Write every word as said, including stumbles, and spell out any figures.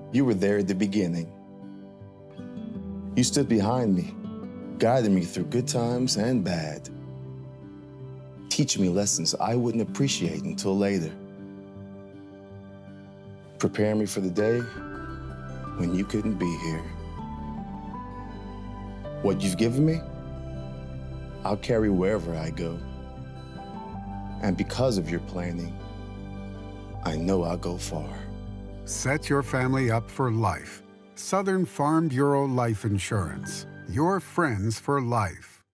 You were there at the beginning. You stood behind me, guiding me through good times and bad, teaching me lessons I wouldn't appreciate until later, preparing me for the day when you couldn't be here. What you've given me, I'll carry wherever I go. And because of your planning, I know I'll go far. Set your family up for life. Southern Farm Bureau Life Insurance. Your friends for life.